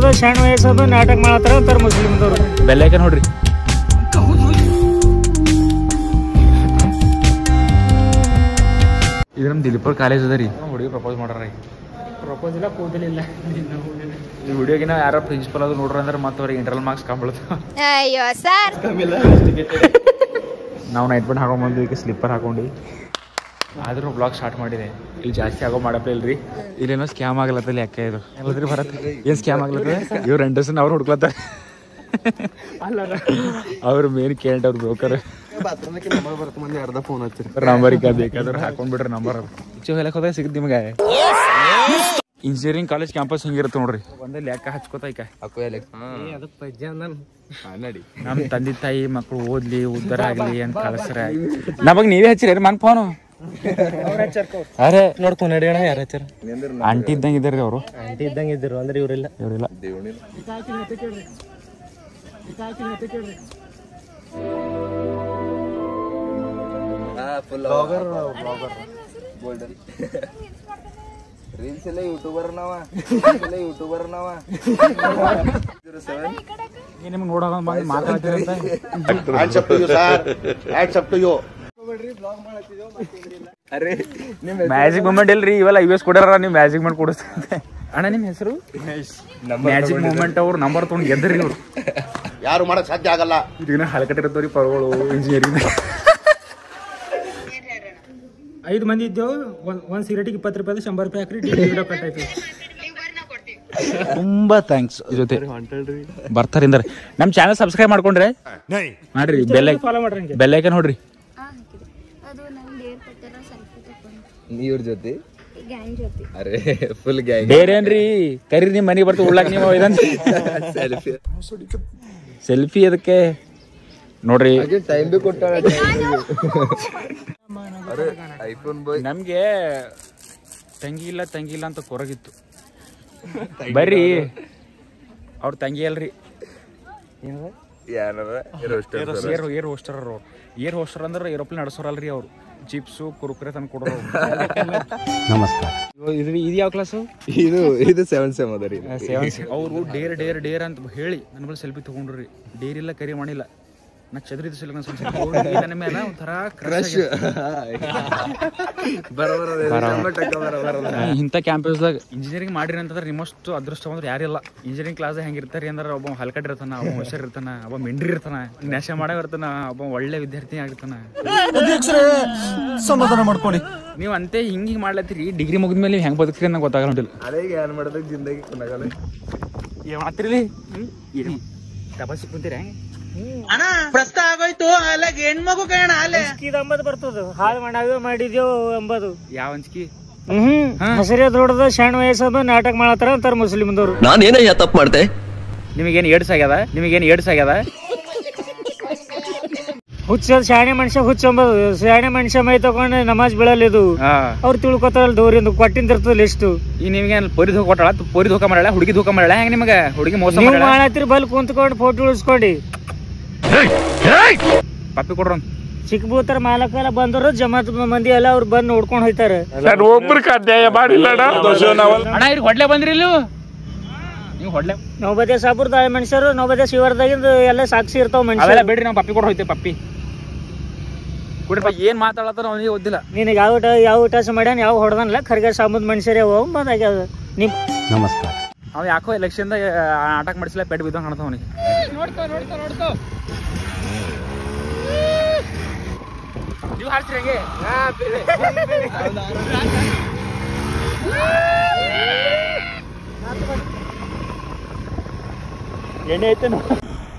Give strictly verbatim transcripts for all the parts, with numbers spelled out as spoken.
ದೊಡ್ಡದ ಸಣ್ಣ ವಯಸ್ಸದ ನಾಟಕ ಮಾಡತ್ತಾರ ಅಂತಾರ ಮುಸ್ಲಿಮ್ದವ್ರು. ಬೆಲ್ಲೈಕ ನೋಡ್ರಿ. ಇದು ನಮ್ಮ ದಿಲೀಪುರ ಕಾಲೇಜ್ ಅದ ರೀ. ಹುಡುಗಿ ಪ್ರಪೋಸ್ ಮಾಡ್ರ ರೀ. ಪ್ರಪೋಸ್ ಇಲ್ಲ ಕೂದಲಿಲ್ಲ. ಈ ವಿಡಿಯೋಗಿನ ಯಾರೋ ಪ್ರಿನ್ಸಿಪಲ್ ಅದು ನೋಡ್ರ ಅಂದ್ರೆ ಮತ್ತೆ ಅವ್ರಿಗೆ ಇಂಟರ್ನಲ್ ಮಾರ್ಕ್ಸ್ ಕಂಬಳುತ್ತ. ಅಯ್ಯೋ ಸರ್, ನಾವು ನೈಟ್ ಪ್ಯಾಂಟ್ ಹಾಕೊಂಡ್ ಬಂದ್ವಿ, ಈಗ ಸ್ಲಿಪ್ಪರ್ ಹಾಕೊಂಡು ಆದ್ರೂ ಬ್ಲಾಗ್ ಸ್ಟಾರ್ಟ್ ಮಾಡಿದೆ. ಇಲ್ಲಿ ಜಾಸ್ತಿ ಆಗೋ ಮಾಡಪ್ಪ ಇಲ್ರಿ. ಇಲ್ಲೇನೋ ಸ್ಕ್ಯಾಮ್ ಆಗ್ಲತ್ತಲ್ಲಿ ಯಾಕೆ ಇದು ಎಲ್ಲದ್ರಿ ಬರತ್ತೆ. ಏನ್ ಸ್ಕ್ಯಾಮ್ ಆಗ್ಲತ್ತದ? ಇವ್ರು ಎಂಟರ್ಸನ್ ಅವ್ರು ಹುಡ್ಕೊತಾರ. ಅವ್ರ ಮೇನ್ ಕೇಂಟ್ ಅವ್ರ ಬ್ರೋಕರ್ ನಂಬರ್ ಬೇಕಾದ್ರೆ ಹಾಕೊಂಡ್ಬಿಡ್ರಿ. ನಂಬರ್ ಹೇಳಕ್ ಹೋದಾಗ ಸಿಗುತ್ತೆ ನಿಮ್ಗೆ. ಇಂಜಿನಿಯರಿಂಗ್ ಕಾಲೇಜ್ ಕ್ಯಾಂಪಸ್ ಹಿಂಗಿರುತ್ತೆ ನೋಡ್ರಿ. ಒಂದೇ ಲೆಕ್ಕ ಹಚ್ಕೋತಾಯ್ಕ ನಮ್ ತಂದೆ ತಾಯಿ ಮಕ್ಳು ಓದ್ಲಿ ಉದ್ದಾರ ಆಗ್ಲಿ ಅಂತ ಕಳ್ಸ್ರ. ನಮಗ್ ನೀವೇ ಹಚ್ಚಿರಿ ಮನ್ ಫೋನು. ಅರೆ ನೋಡ್ಕೊಂಡು ನಡಿಯೋಣ. ಯಾರ ಹಚ್ಚಾರ? ಆಂಟಿ ಇದ್ದಂಗ ಇದ್ದಾರಿ ಅವರು. ಆಂಟಿ ಇದ್ದಂಗ ಇದ್ರು ಅಂದ್ರೆ ಇವ್ರಿಲ್ಲ. ಇವ್ರಿಲ್ಲ. ರೀಲ್ಸ್ ಎಲ್ಲ ಯೂಟ್ಯೂಬರ್ ನಾವ ಯೂಟ್ಯೂಬರ್ ನಾವ ನಿಮ್ಗೆ ನೋಡೋಣ ಮಾತಾಡ್ತೀರಂತ. ಮ್ಯಾಜಿಕ್ ಮೂಮೆಂಟ್ ಇಲ್ರಿ ಇವೆಲ್ಲ ಯು ಎಸ್ ಕೊಡ್ಯಾರ. ನೀವು ಮ್ಯಾಜಿಕ್ ಮೂಮೆಂಟ್ ಕೊಡಿಸ್ತಂತೆ. ಅಣ್ಣ ನಿಮ್ ಹೆಸರು? ಮ್ಯಾಜಿಕ್ ಮೂಮೆಂಟ್ ಅವ್ರು ನಂಬರ್ ತೊಗೊಂಡು ಗೆದ್ರಿ ಇವ್ರು. ಯಾರು ಮಾಡಕ್ ಸಾಧ್ಯ ಆಗಲ್ಲ. ಇದನ್ನ ಹಲಕಟ್ಟಿರ್ತಾವ್ರಿ ಪರ್ಗಳು ಇಂಜಿನಿಯರಿಂಗ್. ಐದು ಮಂದಿ ಇದ್ದೇವು. ಒಂದ್ ಒಂದ್ ಸಿಗರೇಟಿಗೆ ಇಪ್ಪತ್ತು ರೂಪಾಯಿ ಶಂಬರ್ ರೂಪಾಯಿ ಹಾಕ್ರಿ. ಕಟ್ಟಾಯ್ತು. ತುಂಬಾ ಥ್ಯಾಂಕ್ಸ್. ಜೊತೆ ಬರ್ತಾರಿಂದಾರೆ. ನಮ್ ಚಾನಲ್ ಸಬ್ಸ್ಕ್ರೈಬ್ ಮಾಡ್ಕೊಂಡ್ರೆ ಮಾಡ್ರಿ. ಬೆಲ್ ಫಾಲೋ ಮಾಡ್ರಿ. ಬೆಲ್ ಐಕನ್ ನೋಡ್ರಿ. ಇವ್ರ ಜೊತೆ ಅರೆ ಫುಲ್ ಗ್ಯಾಂಗ್. ಬೇರೇನ್ರಿ ಕರೀರಿ ನಿಮ್ ಮನೆಗೆ ಬರ್ತೀವಿ ಉಳ್ಳಾಕ. ನೀವು ಸೆಲ್ಫಿ ಅದಕ್ಕೆ ನೋಡ್ರಿ. ಟೈಮ್ ಬಿ ಕೊಟ್ಟಾಳ. IPhone boy. ನಮ್ಗೆ ತಂಗಿ ಇಲ್ಲ ತಂಗಿ ಇಲ್ಲ ಅಂತ ಕೊರಗಿತ್ತು. ಬರ್ರಿ. ಅವ್ರ ತಂಗಿ ಅಲ್ರಿ. ಏರ್ ಏರ್ ಹೋಸ್ಟರ್ ಅವ್ರು. ಏರ್ ಹೋಸ್ಟರ್ ಅಂದ್ರೆ ಏರೋಪ್ಲೇನ್ ನಡೆಸೋರಲ್ರಿ ಅವ್ರು. ಚಿಪ್ಸು ಕುರುಕುರೆ ತಂದು ಕೊಡೋರು. ನಮಸ್ಕಾರ. ಇದು ಇದು ಯಾವ ಕ್ಲಾಸು? ಇದು ಇದು ಸೆವೆನ್ ಸೆಮ್ ಅದ ರೀ. ಅವರು ಡೇರ್ ಡೇರ್ ಡೇರ್ ಅಂತ ಹೇಳಿ ನನ್ನ ಬಳಿ ಸೆಲ್ಫಿ ತಗೊಂಡ್ರಿ. ಡೇರ್ ಇಲ್ಲ ಕರಿ ಮಾಡಿಲ್ಲ. ನಾ ಚದ್ರಿದ ನನ್ನ ಮೇಲೆ ಒಂಥರ ಕ್ರಶ್. ಇಂಥ ಕ್ಯಾಂಪಸ್ದಾಗ ಇಂಜಿನಿಯರಿಂಗ್ ಮಾಡ್ರಿ ಅಂತಂದ್ರೆ ನಿಮ್ಮಷ್ಟು ಅದೃಷ್ಟ ಅಂದ್ರೆ ಯಾರಿಲ್ಲ. ಇಂಜಿನಿಯರಿಂಗ್ ಕ್ಲಾಸ್ ಹೆಂಗಿರ್ತಾರಿ ಅಂದ್ರೆ ಒಬ್ಬ ಹಲ್ಕಟ್ ಇರ್ತಾನ, ಒಬ್ಬ ಹುಷಾರ್ ಇರ್ತಾನ, ಒಬ್ಬ ಮಿಂಡ್ರಿ ಇರ್ತಾನ, ನೆಶೆ ಮಾಡೋ ಇರ್ತಾನ, ಒಬ್ಬ ಒಳ್ಳೆ ವಿದ್ಯಾರ್ಥಿ ಆಗಿರ್ತಾನ. ಸಮಾಧಾನ ಮಾಡ್ಕೊಡಿ. ನೀವು ಅಂತೆ ಹಿಂಗ್ ಹಿಂಗ್ ಮಾಡ್ಲತ್ತೀರಿ. ಡಿಗ್ರಿ ಮುಗಿದ್ಮೇಲೆ ನೀವು ಹೆಂಗ್ ಬದುಕ್ತೀರಿ ಅಂತ ಗೊತ್ತಾಗಲ್ಲ ಹೊಂಟಿಲ್ಲ. ಅದೇ ಏನ್ ಮಾಡೋದಕ್ಕೆ ಜಿಂದಗಿ ಕೊನಾಗಲ್ಲ. ಏನ್ ಮಾಡ್ತಿರ್ಲಿ ತಪಾಸಿ ಕುಂತೀರ? ಅಣ್ಣ ಪ್ರಸ್ತ ಆಗೋಯ್ತು. ಅಲ್ಲಗೆ ಹೆಣ್ಮಗು ಕಣ ಅಲ್ಲೇ ಅಂಬದ್ ಬರ್ತದ. ಹಾಳು ಮಾಡಾವೇ ಮಾಡಿದೇವು ಅಂಬದು. ಯಾವ ಅಂಜಿಕೆ? ಹ್ಮ್ ಹಸಿರೇ ದೊಡ್ಡದ ಸಣ್ಣ ವಯಸ್ಸದ ನಾಟಕ ಮಾಡತ್ತಾರ ಅಂತಾರ ಮುಸ್ಲಿಮ್ದವ್ರು. ನಾನೇನಯ್ಯ ತಪ್ಪು ಮಾಡ್ದೆ? ನಿಮಗೇನು ಏಡ್ಸ್ ಆಗ್ಯದ? ನಿಮಗೇನು ಏಡ್ಸ್ ಆಗ್ಯದ? ಹುಚ್ಚ ಶಾಣೆ ಮನುಷ್ಯ ಹುಚ್ಚ ಅಂಬದು. ಶಾಣೆ ಮನುಷ್ಯ ಮೈ ತಗೊಂಡು ನಮಾಜ್ ಬೀಳಲಿದು. ಅವ್ರು ತಿಳ್ಕೊತಾರಲ್ಲ ದೌರಿಂದ ಕೊಟ್ಟಿಂದ ಇರ್ತದ ಎಷ್ಟು. ಈಗ ನಿಮ್ಗೆ ಪೊರಿ ಧೋಕ ಕೊಟ್ಟಾಳ, ಪೊರಿ ಧೋಕ ಮಾಡಲ್ಲ, ಹುಡುಗಿ ಧೋಕ ಮಾಡಲ್ಲ. ಹೆಂಗ ನಿಮಗೆ ಹುಡುಗಿ ಮೋಸ ಮಾಡತ್ತೀರಿ? ಬಲ್ ಕುಂತ್ಕೊಂಡು ಫೋಟೋ ಉಳಿಸ್ಕೊಂಡಿ ಪಪ್ಪಿ ಕೊಡ್ರ. ಚಿಕ್ಕಬೂತರ ಮಾಲಕ ಬಂದರು ಜಮಾತ್ ಮಂದಿ ಎಲ್ಲ ಅವ್ರು ಬಂದ್ ನೋಡ್ಕೊಂಡ್ ಹೋಯ್ತಾರ. ಒಬ್ರು ಅನ್ಯಾಯ ಮಾಡಿಲ್ಲ ಅಣ್ಣ. ಇವ್ರಿಗೆ ಹೊಡ್ಲೆ ಬಂದ್ರಿ ಇಲ್ಲಿ ನೀವು ಹೊಡ್ಲೆ. ನೌಬದೇ ಸಾಬುರ್ದ ಮನುಷ್ಯರು ನೌಬದೇ ಶಿವರ್ದಾಗಿಂದ ಎಲ್ಲ ಸಾಕ್ಷಿ ಇರ್ತಾವ ಮನುಷ್ಯ. ಬೇಡ್ರಿ ನಾವು ಪಪ್ಪಿ ಕೊಡ ಹೋಯ್ತೇವೆ. ಪಪ್ಪಿ ಕೊಡ್ರಿ. ಏನ್ ಮಾತಾಡತ್ತಾರ ಅವನಿಗೆ ಗೊತ್ತಿಲ್ಲ. ನಿನಗೆ ಯಾವ ಯಾವ ಟಾಸ್ ಮಾಡ್ಯಾನ ಯಾವ ಹೊಡೆದಲ್ಲ ಖರ್ಗೆ ಸಾಬುದ್ ಮನುಷ್ಯರೇ ಬಂದಾಗ್ಯಾವ. ನಿಮ್ ನಮಸ್ಕಾರ. ಅವ್ ಯಾಕೋ ಎಲೆಕ್ಷನ್ ಆಟಕ್ ಮಾಡಿಸಿಲ್ಲ. ಪೆಟ್ ಬಿದ್ದಂಗ ಕಾಣ್ತಾವ ಅವನಿಗೆ. ನೋಡ್ಕೋ ನೋಡ್ಕೋ ನೋಡ್ಕೋ ನೀವು ಹಾಡ್ತೀರಿ ಹಂಗೆ. ಎಣ್ಣೆ ಐತೆ ನೋ.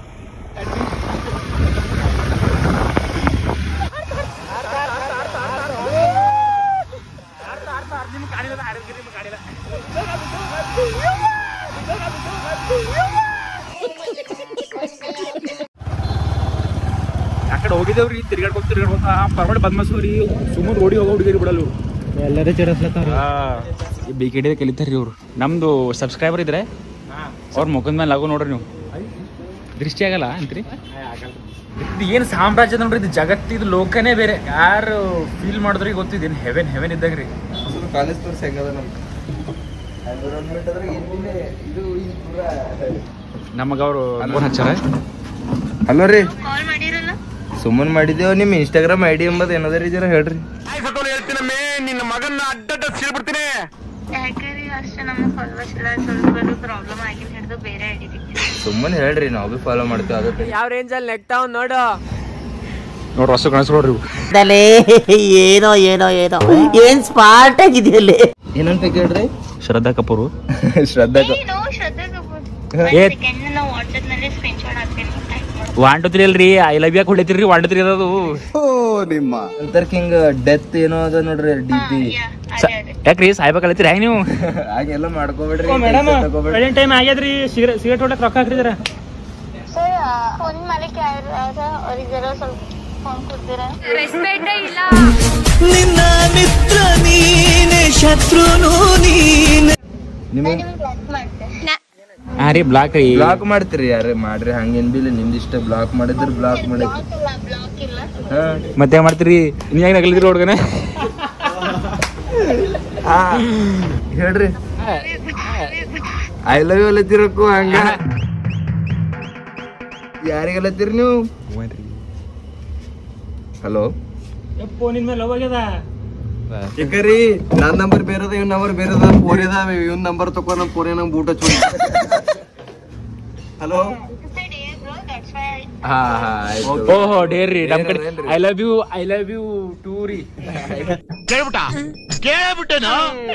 ಆ ಕಡೆ ಹೋಗಿದ್ದೇವ್ರಿ ತಿರ್ಗಾಡ್ಕೊಂಡು ತಿರ್ಗಾಡ್ಕೊಂತ ಪರಮಡೆ ಬದ್ಮಸೂರಿ ಸುಮ್ಮನೆ ರೋಡಿ ಹೋಗೋ ಹುಡುಗಿರಿ ಬಿಡಲ್ಲ ಇವ್ರು. ಎಲ್ಲರೂ ಚೇರಸ್ಲತ್ತಾರ. ಬಿ ಕೆ ಡಿ ಕಲಿತಾರ್ರಿ ಇವ್ರು. ನಮ್ದು ಸಬ್ಸ್ಕ್ರೈಬರ್ ಇದ್ರೆ ಅವ್ರ ಮುಖದ ಮೇಲೆ ಆಗೋ ನೋಡ್ರಿ ನೀವು. ದೃಷ್ಟಿ ಆಗಲ್ಲ ಅಂತ್ರಿ. ಇದು ಏನು ಸಾಮ್ರಾಜ್ಯ ನೋಡ್ರಿ. ಇದು ಜಗತ್ತು, ಇದು ಲೋಕನೇ ಬೇರೆ. ಯಾರು ಫೀಲ್ ಮಾಡಿದ್ರಿ ಗೊತ್ತಿದ್ದೇನು ಹೆವೆನ್ ಹೆವೆನ್ ಇದ್ದಾಗ ರೀ. ಕಾಲೇಜ್ ತೋರ್ಸಿ ಹೆಂಗದ ನಮ್ಗೆ ಎನ್ವಿರಾನ್ಮೆಂಟ್ ಅದ್ರಾಗ ಏನಿಲ್ಲ ಇದು ಈ ಪೂರ ನಮಗ ಅವರು ಫೋನ್ ಹಚ್ಚಾರ. ಹಲೋ ರೀ, ಸುಮ್ಮನೆ ಮಾಡಿದ್ದೇವು. ನಿಮ್ಮ ಇನ್ಸ್ಟಾಗ್ರಾಮ್ ಐ ಡಿ ಎಂಬುದು ಏನದ ಜರ ಹೇಳ್ರಿ. ಹೇಳ್ತೀನಮ್ಮೆ ನಿನ್ನ ಮಗನ್ನ ಅಡ್ಡ ಸಿಳ್ಬಿಡ್ತೀನಿ. ಸುಮ್ಮನೆ ಹೇಳ್ರಿ, ನಾವು ಬಿ ಫಾಲೋ ಮಾಡ್ತೇವೆ. ಅದಕ್ಕೆ ಯಾವ ರೇಂಜ್ ಅಲ್ಲಿ ನೆಗ್ತಾವ್ ನೋಡು ನೋಡ್ರಿ ಹೊಸ ಕನಸು ನೋಡ್ರಿ. ಏನೋ ಏನೋ ಏನೋ ಏನ್ ಸ್ಮಾರ್ಟ್ ಆಗಿದೆಯಲ್ಲಿ. ಏನಂತ ಕೇಳ್ರಿ? Shraddha Kapoor. Shraddha one two three ಅಲ್ರಿ, ಐ ಲವ್ ಯು ಹೊಡಿತೀರಿ. ಒನ್ ಟು ತ್ರೀ ಅದದು ನಿಮ್ಮ ಅಂತರ್ಕ ಹಿಂಗ ಡೆತ್ ಏನೋ ಅದ ನೋಡ್ರಿ ಡಿ ಪಿ. ಯಾಕ್ರಿ ಸಾಯ್ಬೇಕಲ್ಲತ್ತೀರಿ ಹೆಂಗ್ ನೀವು? ಹಾಗೆಲ್ಲ ಮಾಡ್ಕೋಬೇಡ್ರಿ ಮೇಡಮ್. ಬೆಳಿಗ್ಗೆ ಟೈಮ್ ಆಗ್ಯದ್ರಿ, ಸಿಗರೇಟ್ ಸಿಗರೇಟ್ ಹೊಡಕ್ ರೊಕ್ಕ ಹಾಕ್ರಿದಾರ. ನಿನ್ನ ಮಿತ್ರ ನೀನೆ, ಶತ್ರುನು ನೀನೆ. ನಿಮಗೆ ಹಾ ರೀ ಬ್ಲಾಕ್ ರೀ. ಬ್ಲಾಕ್ ಮಾಡ್ತೀರಿ? ಯಾರೇ ಮಾಡ್ರಿ, ಹಂಗೇನ್ ಬಿ ಇಲ್ಲ. ನಿಮ್ದು ಇಷ್ಟ ಬ್ಲಾಕ್ ಮಾಡಿದ್ರ ಬ್ಲಾಕ್ ಮಾಡಿ. ಮತ್ತೆ ಮಾಡ್ತೀರಿ ನೀ ಹೆಂಗ್ ನಗಲಿದ್ರಿ ಹುಡ್ಗನೆ? ಹೇಳ್ರಿ. ಐ ಲವ್ ಯು ಅಲ್ಲತ್ತಿರಕ್ಕು ಹಂಗ ಯಾರಿಗಲ್ಲತ್ತೀರಿ ನೀವು? ಹಲೋ, ಫೋನಿನ ಮೇಲೆ ಲವ್ ಆಗ್ಯದ. ಯಾಕರಿ ನನ್ನ ನಂಬರ್ ಬೇರದ, ಇವ್ ನಂಬರ್ ಬೇರದ. ಫೋನ್ ಇದ, ಇವ್ ನಂಬರ್ ತಕೊ. ನಮ್ಮ ಫೋನ್ ನಮ್ ಬೂಟ ಚೂ. ಹಲೋ. ಹಾ ಹಾ ಓಹೋ ಡೇರ್ ರೀ. ನಮ್ ಕಡೆ I love you I love you too ರೀ. ಕೇಳ್ಬಿಟ್ಟ ಕೇಳ್ಬಿಟ್ಟೇನು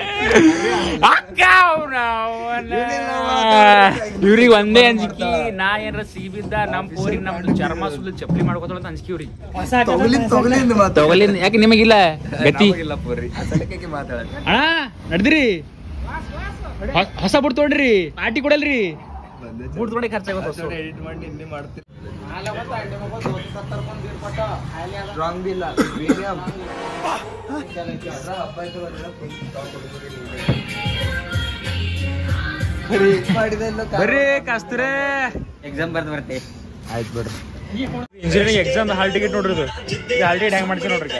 ಇವ್ರಿಗೆ ಒಂದೇ ಅಂಜಿಕಿ. ನಾ ಏನಾರ ಸಿಗಿಬಿದ್ದ ನಮ್ ಪೋರಿಗೆ ನಮ್ದು ಚರ್ಮ ಸುಲ್ಲು ಚಪ್ಪಲಿ ಮಾಡ್ಕೋತಾಳ ಅಂತ ಅಂಜಿಕಿವ್ರಿ. ತಗೊಲಿಂದ ಯಾಕೆ ನಿಮಗಿಲ್ಲ ಗತಿ? ಅಣ್ಣ ನಡ್ದಿರಿ, ಹೊಸ ಬುಡ್ ತೊಗೊಂಡ್ರಿ, ಪಾರ್ಟಿ ಕೊಡಲ್ರಿ. ಬುಡ್ ತೊಗೊಂಡೆ ಖರ್ಚಾಗುತ್ತೆ. ಎಡಿಟ್ ಮಾಡಿ ನಿನ್ನೆ ಮಾಡ್ತೀರಿ. ಸ್ಟ್ರಾಂಗ್ ಬಿ ಇಲ್ಲ, ಮೀಡಿಯಂ. ಬರ್ರಿ ಕಸ್ತೂರೇ, ಎಕ್ಸಾಮ್ ಬರ್ದು ಬರ್ತೆ. ಆಯ್ತು ಬರ್ರಿ. ಇಂಜಿನಿಯರಿಂಗ್ ಎಕ್ಸಾಮ್ ಹಾಲ್ ಟಿಕೆಟ್ ನೋಡ್ರಿ. ಇದು ಹಾಲ್ ಟಿಕೆಟ್ ಹೆಂಗ್ ಮಾಡ್ತೀನಿ ನೋಡ್ರಿ.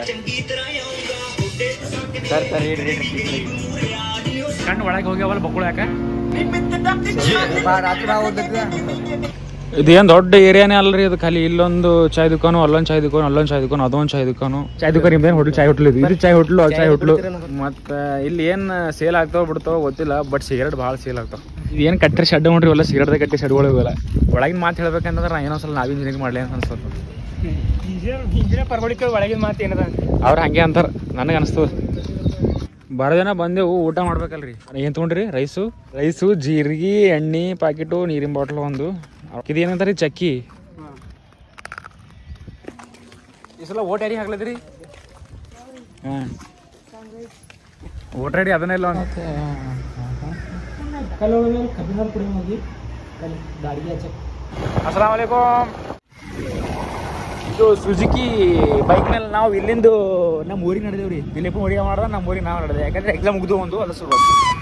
ಸರ್ ಸರ್ ಹೇಳ್ರಿ. ಕಣ್ಣು ಒಳಗೆ ಹೋಗ್ಯಾವಲ್ಲ ಬಕ್ಕುಳ ಯಾಕ? ರಾತ್ರಿ ನಾವು ಓದಕ್ಕೆ ಇದೇನ್ ದೊಡ್ಡ ಏರಿಯಾನೇ ಅಲ್ರಿ ಇದು. ಖಾಲಿ ಇಲ್ಲೊಂದು ಚಾಯ್ ದುಕಾನು, ಅಲ್ಲೊಂದು ಚಾಯ್ ದುಕಾನು, ಅಲ್ಲೊಂದು ಚಾಯ್ ದುಕಾನು, ಅದೊಂದು ಚಾಯ್ ದುಕಾನು. ಚಾಯ್ ದುಕಾನ್ ನಿಮ್ದೇನು ಹೋಟೆಲ್? ಚಾಯ್ ಹೋಟ್ಲು ಇದು. ಇದು ಚಾಯ್ ಹೋಟ್ಲು, ಅದು ಚಾಯ್ ಹೋಟ್ಲು. ಮತ್ತೆ ಇಲ್ಲಿ ಏನ್ ಸೇಲ್ ಆಗ್ತಾವ ಬಿಡ್ತಾವ ಗೊತ್ತಿಲ್ಲ, ಬಟ್ ಸಿಗರೇಟ್ ಭಾಳ ಸೇಲ್ ಆಗ್ತಾವ. ಇದೇನು ಕಟ್ಟರೆ ಶೆಡ್ ನೋಡ್ರಿ, ಇವೆಲ್ಲ ಸಿಗರೇಟ್ ಕಟ್ಟಿ ಶೆಡ್ಗಳು ಇವೆಲ್ಲ. ಒಳಗಿನ ಮಾತು ಹೇಳ್ಬೇಕಂತಂದ್ರೆ ನಾ ಏನೋ ಸಲ ನಾವೇ ಇಂಜಿನಿಯರಿಂಗ್ ಮಾಡ್ಲಿ ಅಂತ ಅನ್ಸ್ತದ. ಇಂಜಿನಿಯರ್ ಪರ್ವಳಿಕೆ ಒಳಗಿನ ಮಾತು ಏನದ ಅವ್ರು ಹಂಗೆ ಅಂತಾರ, ನನಗೆ ಅನಿಸ್ತದ. ಬಾರ ಜನ ಬಂದೆವು, ಊಟ ಮಾಡ್ಬೇಕಲ್ರಿ. ಏನ್ ತೊಗೊಂಡ್ರಿ? ರೈಸು ರೈಸು ಜೀರಿಗೆ, ಎಣ್ಣೆ ಪ್ಯಾಕೆಟು, ನೀರಿನ ಬಾಟ್ಲು ಒಂದು. ಇದು ಏನಂತಾರಿ? ಚಕ್ಕಿ. ಈ ಸಲ ಓಟ್ ಯಾರಿಗೆ ಹಾಕ್ಲದ್ರಿ? ಹಾಂ ಓಟ್ ರೆಡಿ ಅದನ್ನೇ ಇಲ್ಲ. ಅಸ್ಸಲಾಮ್ ವಲೈಕುಮ್. ಇದು ಸುಜುಕಿ ಬೈಕ್ ಮೇಲೆ ನಾವು ಇಲ್ಲಿಂದ ನಮ್ಮ ಊರಿಗೆ ನಡೆದೇವ್ರಿ. ದಿಲೀಪ್ ಊರಿಗೆ ಮಾಡ್ದ, ನಮ್ಮ ಊರಿಗೆ ನಾವು ನಡೆದೆ. ಯಾಕಂದ್ರೆ ಎಕ್ಸಾಮ್ ಮುಗ್ದು ಒಂದು ಅಲ್ಲ ಶುರು.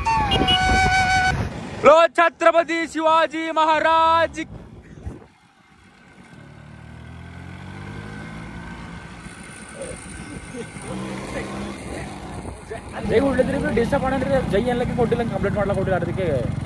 ಛತ್ರಪತಿ ಶಿವಾಜಿ ಮಹಾರಾಜ್ ಜೈ ಹೊಡ್ಲಿದ್ರಿ. ಡಿಸ್ಟರ್ಬ್ ಮಾಡಂದ್ರಿ. ಜೈ ಎಲ್ಲಕ್ಕೆ ಕೊಟ್ಟಿಲ್ಲ, ಕಂಪ್ಲೀಟ್ ಮಾಡ್ಲಕ್ಕೆ ಕೊಟ್ಟಿಲ್ಲ. ಅದಕ್ಕೆ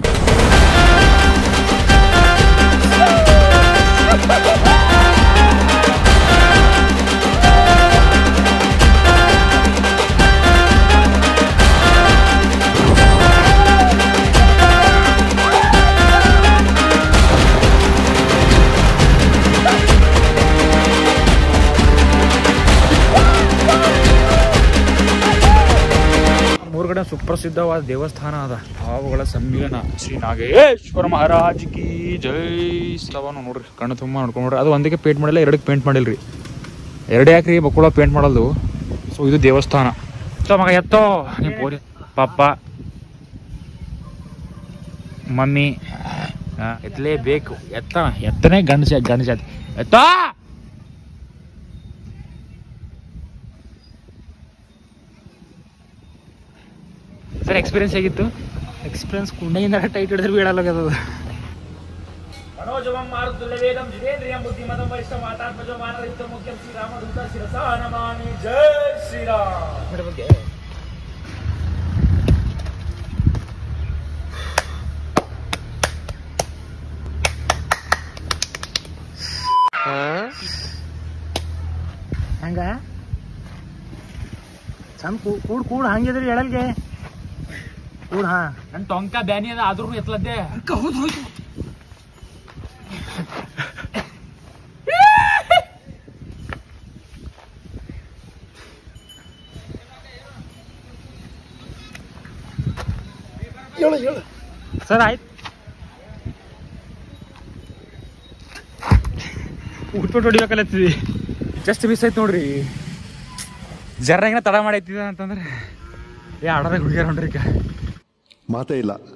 ಮೂರ್ಗಡೆ ಸುಪ್ರಸಿದ್ಧವಾದ ದೇವಸ್ಥಾನ ಅದ. ಹಾವುಗಳ ಸಮ್ಮಿಲನ ಶ್ರೀ ನಾಗೇಶ್ವರ ಮಹಾರಾಜ್ ಕಿ ಜೈ. ಸ್ಥಳವನ್ನು ನೋಡ್ರಿ, ಕಣ್ಣು ತುಂಬ ನೋಡ್ಕೊಂಡ್ರಿ. ಅದು ಒಂದಕ್ಕೆ ಪೇಂಟ್ ಮಾಡಿಲ್ಲ, ಎರಡಕ್ಕೆ ಪೇಂಟ್ ಮಾಡಿಲ್ರಿ. ಎರಡು ಯಾಕ್ರಿ ಬಕ್ಕುಳ ಪೇಂಟ್ ಮಾಡಲ್ದು. ಸೊ ಇದು ದೇವಸ್ಥಾನ. ಸೊ ಮಗ ಎತ್ತೋ ನೀವು ಪೋರಿ ಪಾಪ ಮಮ್ಮಿ ಎತ್ತಲೇಬೇಕು. ಎತ್ತ ಎತ್ತನೇ ಗಂಡ ಜಾತಿ ಗಂಡ ಜಾತಿ ಎತ್ತ. ಸರ್ ಎಕ್ಸ್ಪೀರಿಯನ್ಸ್ ಹೇಗಿತ್ತು? ಎಕ್ಸ್ಪೀರಿಯನ್ಸ್ ಕುಂಡೆಯಿಂದ ಟೈಟ್ ಹಿಡಿದ್ರೆ ಬೀಳಲಾಗದ. ಚಂದ ಕೂಡ್ ಕೂಡ್ ಹಂಗಿದ್ರಿ ಎಳಲ್ಗೆ ಕೂಡ್. ಹಾ ನನ್ ಟೊಂಕ ಬ್ಯಾನಿ ಅದ ಆದ್ರೂ ಎತ್ಲದ್ದೆ. ಸರ್ ಆಯ್ತು. ಉಟ್ಬಿಟ್ಟು ಹೊಡಿಬೇಕಲ್ಲತ್ತೀವಿ. ಜಸ್ಟ್ ಮಿಸ್ ಆಯ್ತು ನೋಡ್ರಿ. ಜರ್ನಾಗಿನ ತಡ ಮಾಡೈತಿದ ಅಂತಂದ್ರೆ ಏ ಆಡೋದಾಗ ಹುಡುಗಿಯರ್ ನೋಡ್ರಿ ಈಗ ಮಾತೇ ಇಲ್ಲ.